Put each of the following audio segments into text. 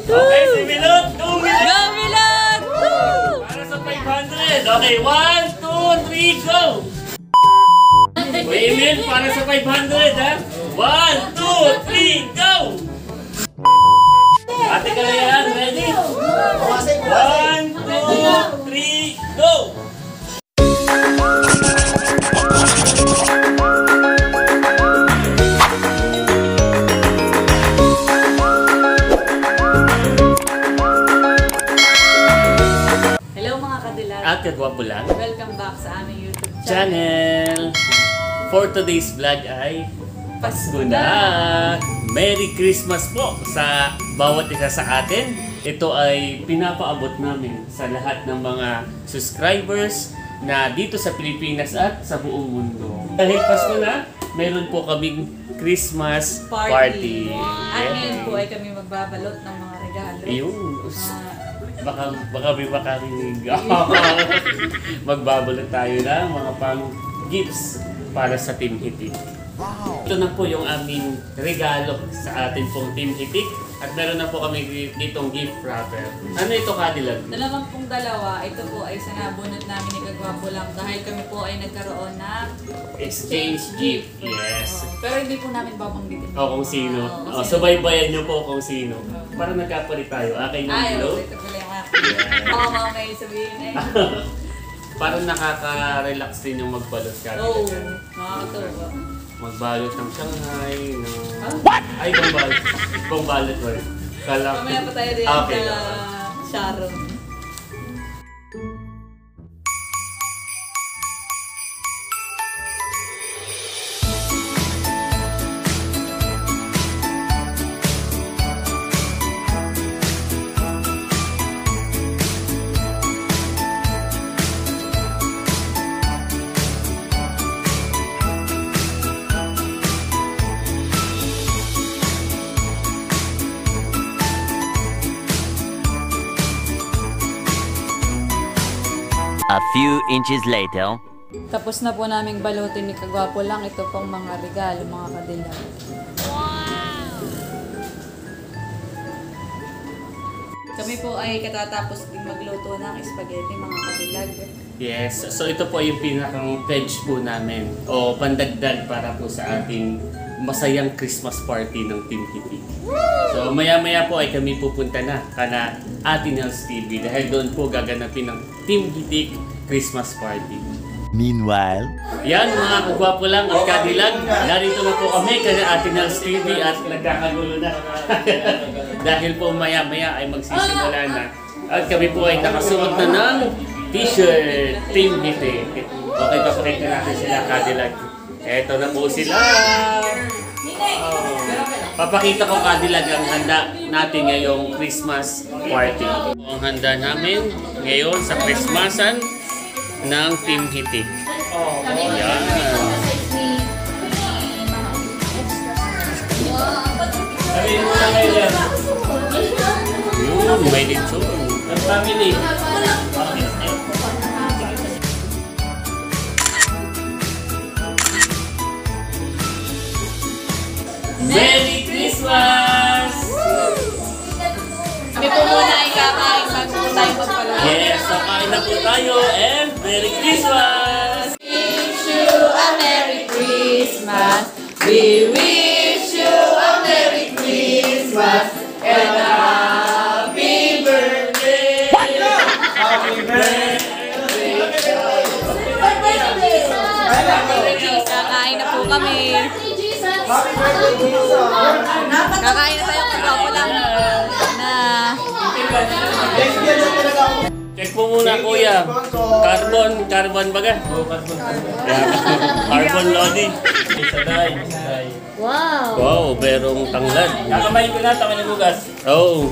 Okay, si Milot. 2 Milot. Go, Milot! Para sa 500. Okay, 1, 2, 3, go! Emil, para sa 500, ha? 1, 2, 3, go! Ate Kalayan, ready? 1, 2, 3, go! Hello mga kadilag. At kagwapo lang. Welcome back sa aming YouTube Channel. For today's vlog ay Pasko na! Merry Christmas po sa bawat isa sa atin. Ito ay pinapaabot namin sa lahat ng mga subscribers na dito sa Pilipinas at sa buong mundo. Dahil Pasko na, meron po kaming Christmas party. At ngayon po ay kami magbabalot ng mga regalo. Ayun. Baka may makarinig. Magbabalot tayo ng mga pang gifts para sa Team Hitik. Wow. Ito na po yung aming regalo sa atin pong Team Hitik. At meron na po kami ditong gift wrapper. Ano ito, Kadilag? Dalawang pong dalawa. Ito po ay sanabunot namin ni Kagwapo lang dahil kami po ay nagkaroon ng exchange gift. Yes. Pero hindi po namin babanggitin. Kung sino. Subaybayan nyo po kung sino. Para nagkapalit tayo. Okay na dito. Ito pala yung akin. Baka mga may sabihin eh. Parang nakaka-relax din yung magbalot ka. Oo. Nakakatawa. Magbalot ng Shanghai. What? Ay, pangbalot. Pangbalot ba? Mamaya pa tayo din okay, sa Sharon. A few inches later. Tapos na po naming balutin ni Kagwapo lang. Ito pong mga regalo, mga kadilag. Wow! Kami po ay katatapos din magluto ng spaghetti, mga kadilag. Yes. So ito po yung pinakang pledge po namin. O pandagdag para po sa ating masayang Christmas party ng Team Hitik. So maya-maya po ay kami pupunta na kana Atinels TV dahil doon po gaganapin ng Team Hitik Christmas Party. Meanwhile, yan mga kagwapo lang at kadilag, narito na po kami kana Atinels TV at nagkakagulo na. Dahil po maya-maya ay magsisimula na. At kami po ay nakasuot na ng t-shirt Team Hitik. Okay, papakita natin sila, kadilag. Eto na po sila. Papakita ko, kadilag, ang handa natin ngayong Christmas party. Ang handa namin ngayon sa Christmasan ng Team Hitik. Yan. Sabihin mo na kayo yan. Yun, may lechon. Ang family. Merry Christmas! Kami po muna ay kakain bago po tayo magpalala. Yes, kakain na po tayo and Merry Christmas! Wish you a Merry Christmas. We wish you a Merry Christmas and a Happy Birthday. Happy birthday. Kakain na po kami. Kakain na tayo ng Kagwapo lang na Check mo muna, kuya. Carbon baga? Oo, carbon. Carbon lodi. Isaday. wow. Wow, berong tanglad. Kakamayin ko na, tama ng bugas. Oo.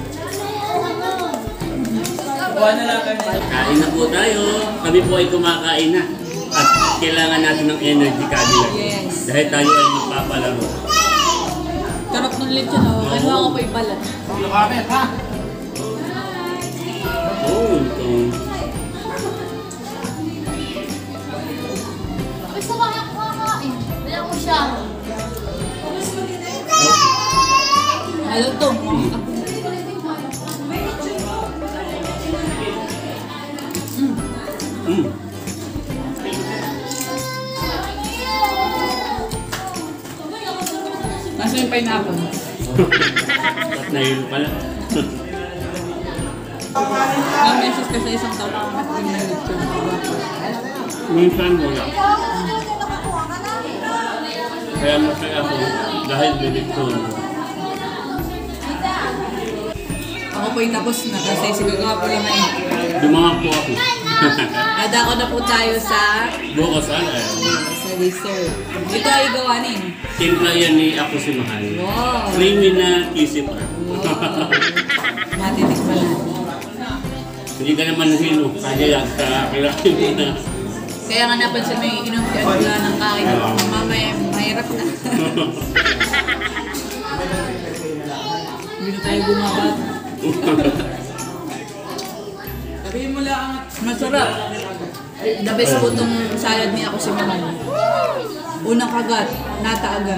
Kain na po tayo. Kami po ay kumakain na. At kailangan natin ng energy, kadilag. Yes. Dahil tayo ay magpapalaro. Karap ng lechon, oh. Ano ako pa ibalat? Oh, ito. Gusto ko kakain. Dala ko siya. Ano to? pineapple. At nahilo pala. Ang beses kasi isang taon ako nag-cream ng lechon. Minsan wala. Kaya masaya ako dahil bilikton. Ako po'y tapos na kasi sigagawa po lang ngayon. Dumanga po ako. Nadako na po tayo sa Bukas ano dessert. Ito ay gawanin. Timpla yan ni Ako Si Mahal. Wow! Creamy na kisip. Wow! Matitik pala. Hindi ka naman hilo. Kaya yan, kakilaki mo na. Kaya nga napansin may inumpian wala ng kain. Mamaya mahirap na. Hindi na tayo gumabat. Sabihin mo lang. Masarap. The best po itong salad ni Ako Si Mahal. Unang kagat, nataagan.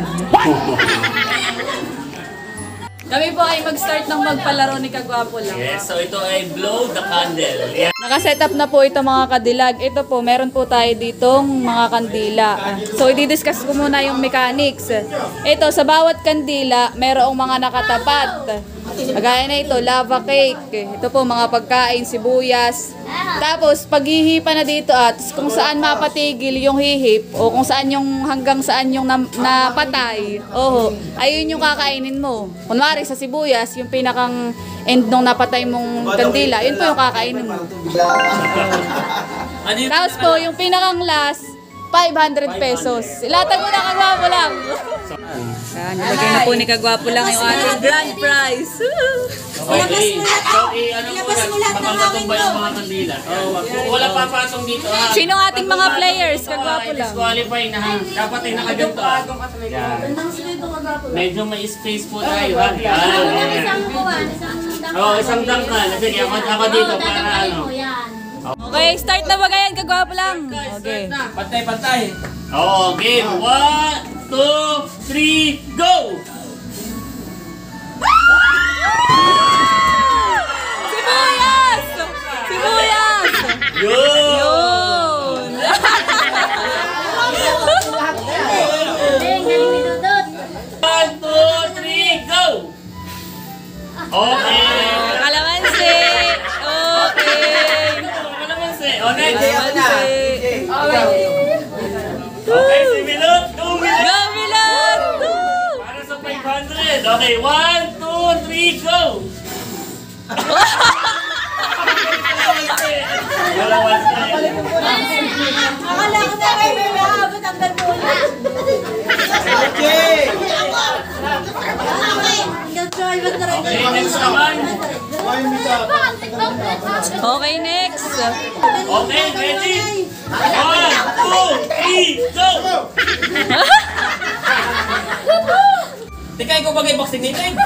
Kami po ay mag-start ng magpalaro ni Kagwapo lang. Yes, so ito ay Blow the Candle. Yeah. Nakaset up na po ito mga kadilag. Ito po, meron po tayo ditong mga kandila. So, i-discuss ko muna yung mechanics. Ito, sa bawat kandila, merong mga nakatapat. Kagaya na ito, lava cake. Ito po, mga pagkain, sibuyas. Tapos, paghihipa na dito at kung saan mapatigil yung hihip o kung saan yung hanggang saan yung napatay, ayun yung kakainin mo. Kunwari sa sibuyas, yung pinakang end nung napatay mong kandila, yun po yung kakainin mo. Tapos po, yung pinakang last, 500 pesos. Ilatag mo na Kagwapo lang. Yan, nilagay na po ni Kagwapo lang yung ating grand prize. Okay. So, ano po yan? Papapatong ba yung mga kandila? Wala papatong dito ha. Sino ang ating mga players? Kagwapo lang. Disqualify na ha. Dapat ay nakaganto ha. Yan. Medyo may space po tayo ha. Yan. Isang dangkal. Sige, ako dito para ano. Okay, start na ba ganyan? Kagwapo lang. Okay. Pantay-pantay. Okay, 1, 2, 3, go! Sibuyas! Sibuyas! Yun! Yun! 1, 2, 3, go! Okay! Kalamansi! Okay! Kalamansi! O, next! Kalamansi! Okay, si Milot! 2 minutes! Go, Milot! Para sa 500! Okay, 1, 2, 3, go! Kalamansi! Akala ko na kayo may maabot ang ganula. Okay, next naman! Okay, next! Okay, ready? 1, 2, 3, go! Teka, ikaw bagay boxing nito eh.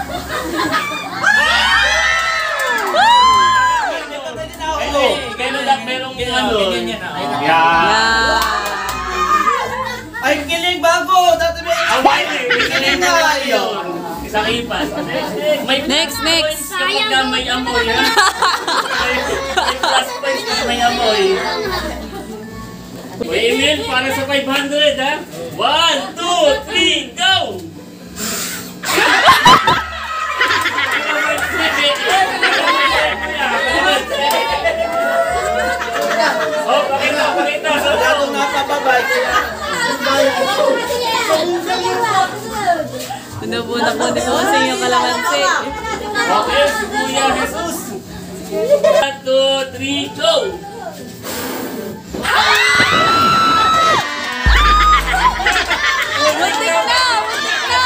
Kailan lang merong ano? Ganyan yan. Yeah! Yeah! Ay, kilig bago! Tatabi! Ang bahay! Kilig na yun! Isang ipas. Next, next! Kapag na may amoy, ha? May plus points na may amoy. O Emil, para sa 500, ha? 1, 2, 3, go! Oh, pakita. Ako nga papabay. Ano po na po ni Bossing yung kalamansi. Okay, si Kuya Jesus. 1, 2, 3, go! Muntik na! Muntik na!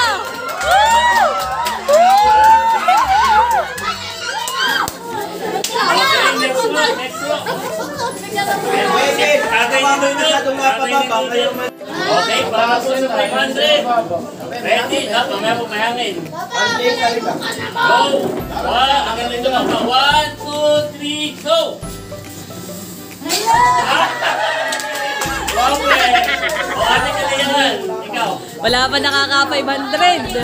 Okay, next look. Tatay ni Dudut. Okay, para po sa 500. Ready? Mamaya po mahangin. Go! 1, 2, 3, go! Okay! O, ate ka na yan. Ikaw. Wala pa nakaka 500.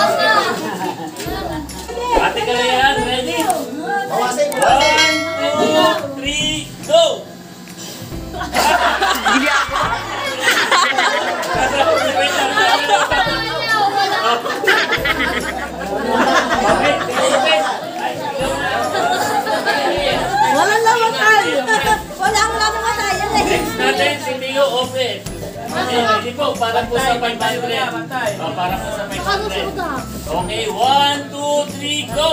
Ate ka na yan. Ready? 1, 2, 3, go! 500. Okay, ready po. Para po sa 500. Oh, para po sa 500. Okay, 1, 2, 3, go!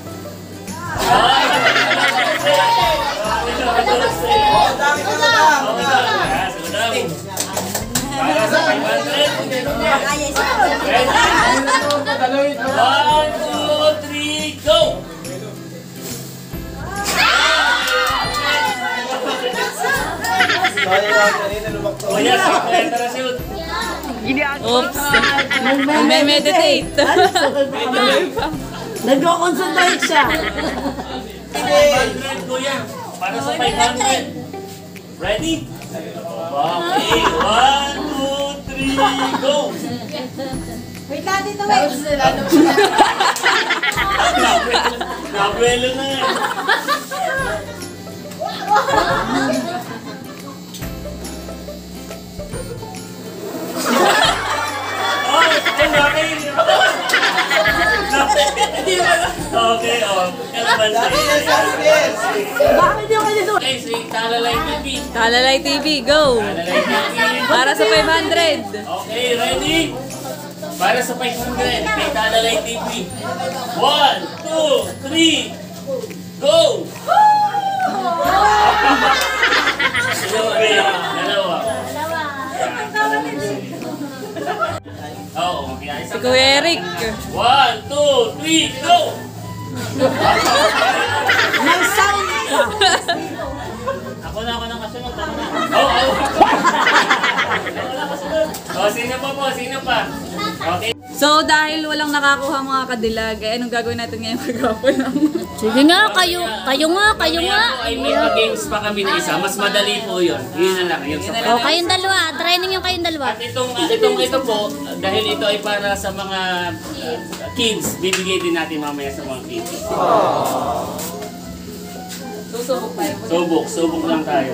Para sa 500. Ready? 1, 2, 3, go! Oh yes, enter na shoot. Oops. Nagme-meditate. Nagko-concentrate siya. 500 kuya. Para sa 500. Ready? Okay, 1, 2, 3, go! Wait lang dito, wait. Nabuelo na yan. Okay, oh. Bakit yung kanya doon? Okay, so Talalay TV. Talalay TV, go! Talalay TV. Para sa 500. Okay, ready? Para sa 500, kay Talalay TV. 1, 2, 3, go! Dalawa. Oo, okay. Si Kuya Eric. 1, 2, 3, go! May sound ka. Ako na kasunod. Oo. Oh, sino pa po? Sino pa? Okay. So, dahil walang nakakuha mga kadilag, eh, anong gagawin natin ngayong maghapon? Sige nga, kayo nga. Mamaya po ay may games pa kami na isa. Mas madali po yun. Yun na lang. Yun sa O, kayong dalawa. Training yung kayong dalawa. At ito po, dahil ito ay para sa mga kids, bibigay din natin mamaya sa mga kids. Susubok tayo. Subok lang tayo.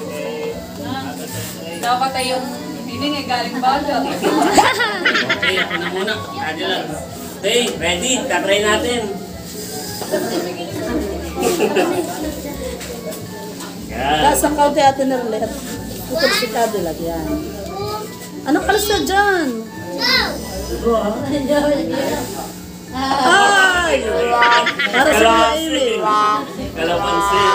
Dapat ay yung hiling galing baga. Okay, ako na muna. Radyo lang. Okay, ready? Tatry natin. Yan. Nasa kaunti atin na ulit. Ito si Cadillac yan. Anong kalas na dyan? Ay! Para sa mga email. Kalamansi.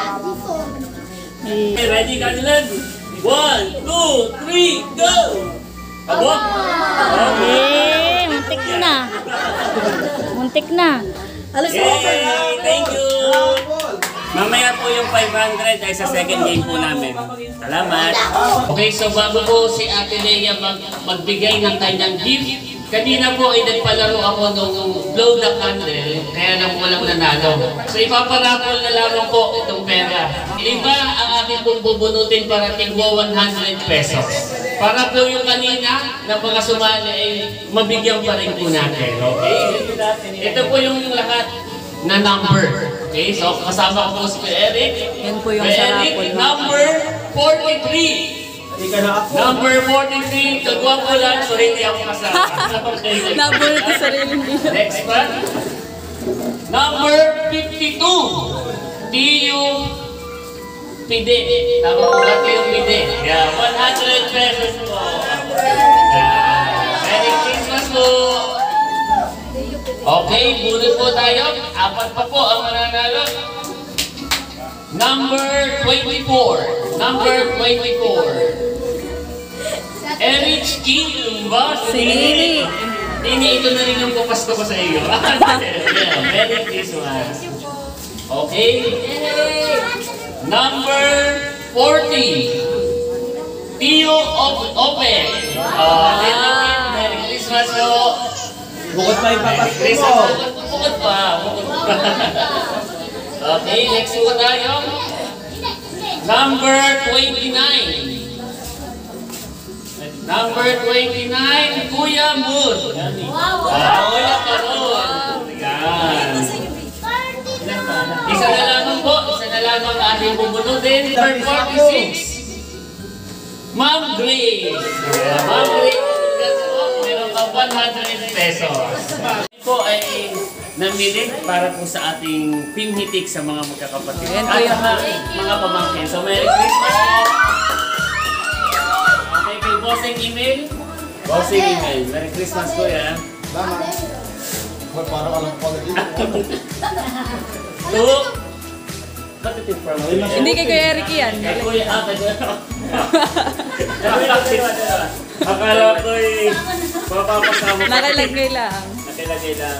Okay, ready, Kanilan? 1, 2, 3, go! Abo? Okay. Muntik na. Muntik na. Alas na ako. Yay! Thank you! Mamaya po yung 500 ay sa second game po namin. Salamat! Okay, so bago po si Ate Leia magbigay ng kanyang gift, kanina po ay nagpalaro ako nung blow the candle, kaya lang walang nanalo. So ipaparapol na lamang po itong pera. Iba ang ating pong bubunutin para tigwa 100 pesos. Para po yung kanina na mga sumali ay mabigyan pa rin po natin. Okay? Ito po yung lahat na number. Okay? So kasama ko po si Eric. Yan po yung Eric, sarapol. number 43. Number 43, kagwapo lang, so hindi ako kasama. Nabulot ko sariling dito. Next one. Number 52, Tiyo Pide. Tama po ba Tiyo Pide? Yeah, 100 pesos po. Merry Christmas po. Okay, bunot po tayo. Apat pa po ang mananalo. Number 24. Number 24. Eric King ba? Sinini. Hindi, ito na rin yung pupasko ko sa iyo. Yeah, Merry Christmas. Okay. Number 40. Tio Ope. Merry Christmas po. Bukod pa yung papasko Christmas mo. po. Bukod pa. Okay, next po tayo. Number 29. Number 29, Kuya Moon. Kuya Karon. Yan. Isa na lamang po. Isa na lamang ating bubunutin. Number 46, Ma'am Grace. Ma'am Grace, meron ka 100 pesos. Po ay namili para po sa ating pinhitik sa mga magkakapatid. Yan po At yung sa mga pamangkin. So, Merry Christmas po! bossing email. Bossing email. Merry Christmas po yan. Parang alam ko na dito. To... Bakit yung from? Hindi kay Kuya Eric yan. Kay Kuya Akala ko eh. Papapasama ko. Nakalagay lang. Nakilagay lang.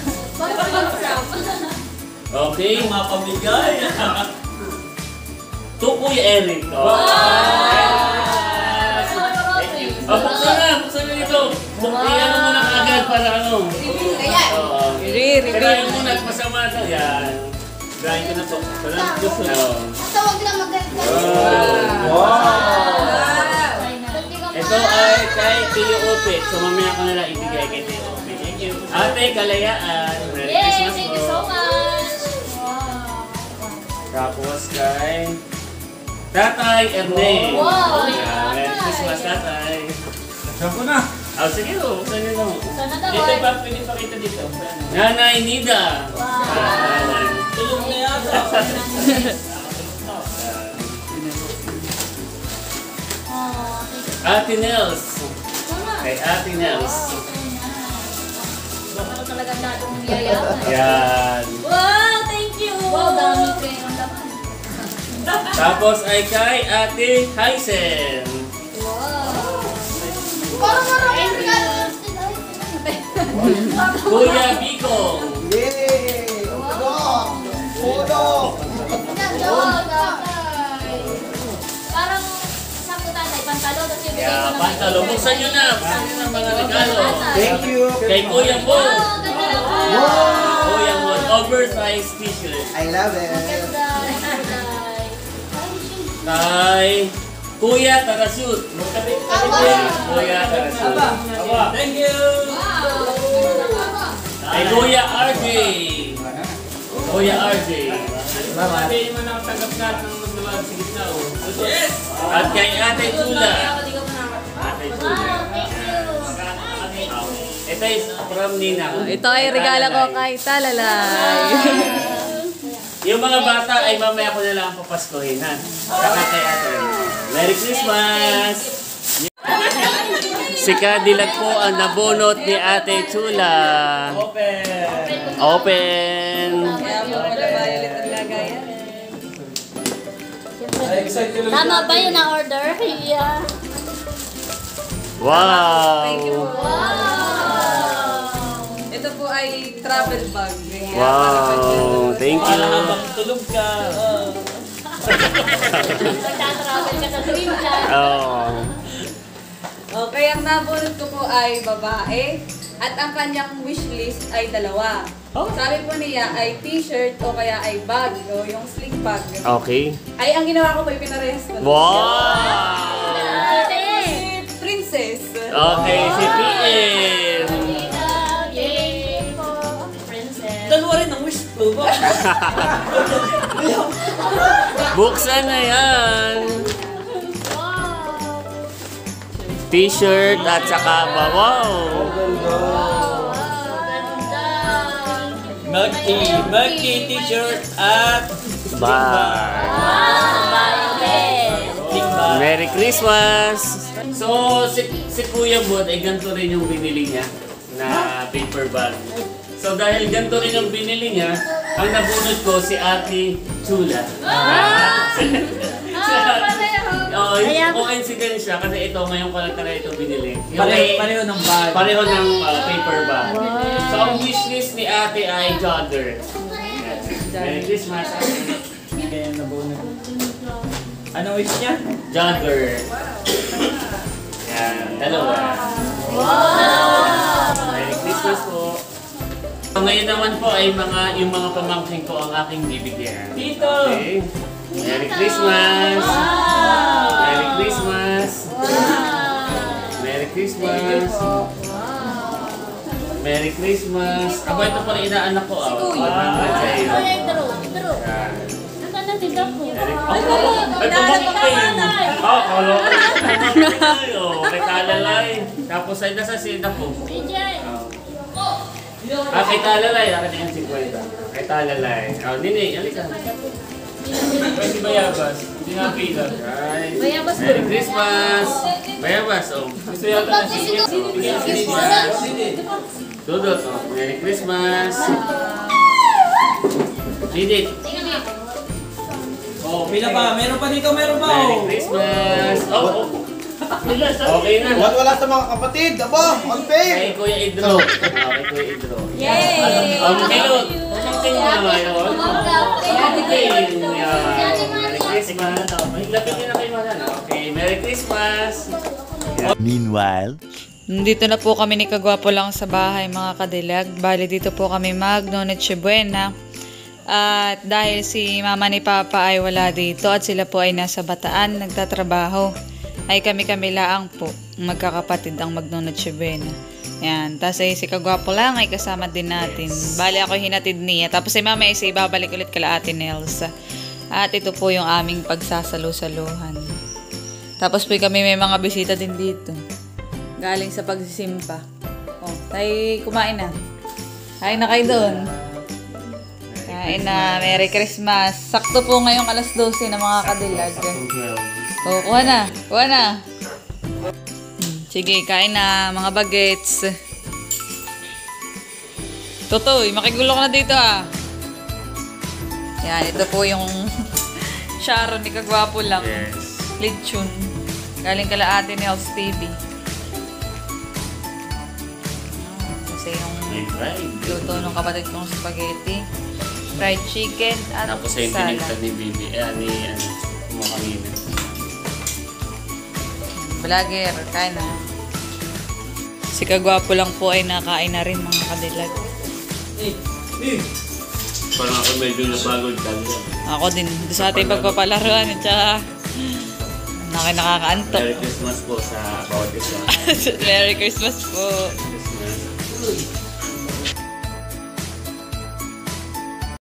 Okay. Mga pamigay. To Kuya Eric. Buksan na dito. Iyan mo na agad para ano. Reveal. Kailangan mo na pasama na. Yan. Gahin ko na to. Salamat gusto na. Tawag lang maganda. Ito ay kay Tio Opit. So mamaya ko nila ibigay kay Tio Opit. Thank you. Ate, kalayaan. Merry Christmas Thank po. you so much. Tapos kay Tatay Ernest. Wow. Yeah, Merry Christmas, Tatay. Saan ko na? Sige o. Buksan nyo lang. Sana daw Dito ay. ba? Pwede pakita dito. Nanay Nida. Tulog na yata. Ate Nels. Kay Ate Nels. Baka talagang dadong yayaman. Yan. Wow, thank you. Wow, dami perang laman. Tapos ay kay Ate Hysen. Wow. Parang maraming regalo. Kuya Bicong. Yay! Uno! Parang sakto tatay, pantalo, tapos yung bigay ko Yeah, ng pantalo. Buksan nyo na. Buksan nyo na mga regalo. Thank you! Kay Kuya Paul. Wow, ganda na po. Kuya Paul. Oversized t-shirt. I love it! Ganda, tatay. Kay Kuya Tarasut. Kuya Tarasut. Thank you. Kay Kuya RJ. Kuya RJ. Sabi naman ang tanggap lahat ng magdawag sa gitna. Yes! At kay Ate Tula. Ate Tula. Wow, thank you. Ito is from Nina. Ito ay regalo ko kay Talalay. Yung mga bata ay mamaya ko na lang papaskuhin, ha? Saka kay Ate. Merry Christmas! Si Cadillac po ang nabunot ni Ate Chula. Open! Tama ba yun na order? Yeah. Wow! Ito po ay travel bag. Wow! Thank Para you! habang tulog ka. Nagtatravel ka sa Dreamland. Oh. Okay, ang nabunot ko po ay babae at ang kanyang wishlist ay dalawa. Sabi po niya ay t-shirt o kaya ay bag o yung sling bag. Okay. Ay, ang ginawa ko po ay pinarehas ko. Wow! Si Princess. Okay, si PM. Yay po. Princess. Dalawa rin ang wish ko. Buksan na yan. T-shirt at saka wow. Magki t-shirt at Bye. tingba. Merry Christmas! So, si Kuya Bud ay ganito rin yung binili niya na paper bag. So, dahil ganito rin yung binili niya, ang nabunod ko si Ate Chula. Coincidence siya kasi ito ngayon ko lang talaga ito binili. Pareho ng bag. Pareho ng paper bag. So, ang wishlist ni Ate ay jogger. Merry Christmas, Ate. Kaya nabunod. Ano wish niya? Jogger. Yan, dalawa. Merry Christmas po. Ngayon naman po ay yung mga pamangkin ko ang aking bibigyan. Tito! Okay. Merry Christmas! Merry Christmas! Merry Christmas! Merry Christmas! Aba, ito pala inaanak ko. Si Kuya. Nasaan na si Dapo? Ay, pamangkin! Kalo ko. Kay Talalay. Tapos ay nasa sida po. Kay Talalay. Akin yung 50. Kay Talalay. Nini, alika. Pwede si Bayabas. Hindi nga pila. Guys, Bayabas Merry Christmas! Bayabas, oh. Gusto yata na si Dudot, oh. Merry Christmas! Didit, Oh, pila pa. Meron pa dito, meron pa. Merry Oh. Christmas! Oh, oh. Okay na. Wala sa mga kapatid. Aba, Kay unfair. Kuya Idro. Kay Kuya Idro. Yay! Ang pilot. Something mo na ngayon. Okay. Merry Christmas. Lapit nyo na kayo mga. Okay, Merry Christmas. Meanwhile, Dito na po kami ni Kagwapo lang sa bahay mga kadilag. Bali dito po kami mag-Noche Buena. At dahil si mama ni Papa ay wala dito at sila po ay nasa Bataan, nagtatrabaho, ay kami-kami laang po, magkakapatid ang mag-Noche Buena. Yan. Tapos ay si Kagwapo lang ay kasama din natin. Bali ako hinatid niya. Tapos si mama ay ibabalik ulit kala Ate Nelsa. At ito po yung aming pagsasalo-saluhan. Tapos po kami may mga bisita din dito. Galing sa pagsisimpa. Oh, tayo kumain na. Kain na kayo doon. Kain na. Merry Christmas. Sakto po ngayong alas 12 na mga kadilag. Oh, kuha na. Kuha na. Sige, kain na mga bagets. Totoy, makigulo ka na dito ah. Yan, ito po yung Sharon ni Kagwapo lang. Yes. Lechon. Galing kala Ate Nels TV. Kasi yung May fried. luto ng kapatid kong spaghetti, fried chicken, at Tapos ay salad. tinigtan ni Bibi. Ni mo kanina. Vlogger, kain na. Si Kagwapo lang po ay nakain na rin mga kadilag. Parang ako medyo napagod talaga. Ako din, doon sa ating pagpapalaruan at saka nakakaantok. Merry Christmas po sa bawat isa. Merry Christmas po. Christmas.